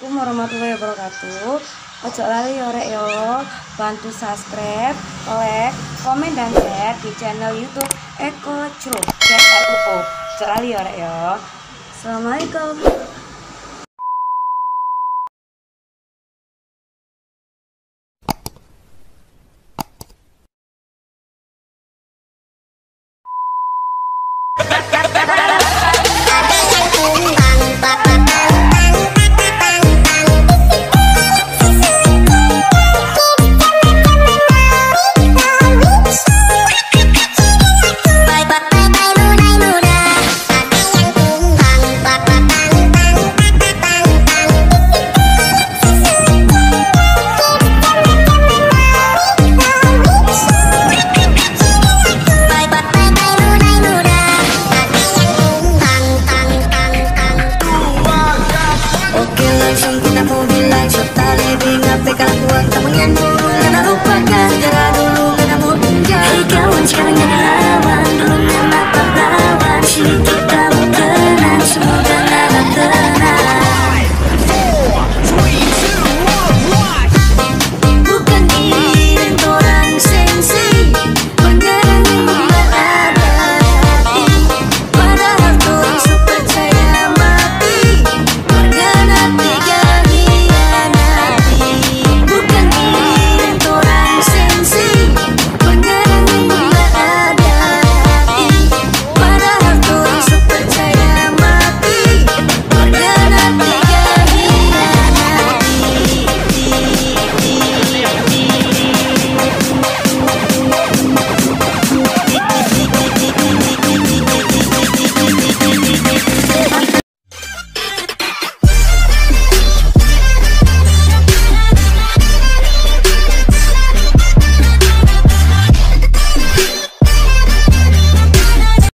Assalamualaikum warahmatullahi wabarakatuh. Ojo lali yo rek yo, bantu subscribe, like, komen dan share di channel YouTube Eko Crup CRUO. Ojo lali yo rek yo. Assalamualaikum. Langsung kita mau bilang serta lebih ngapain kalau buat temennya.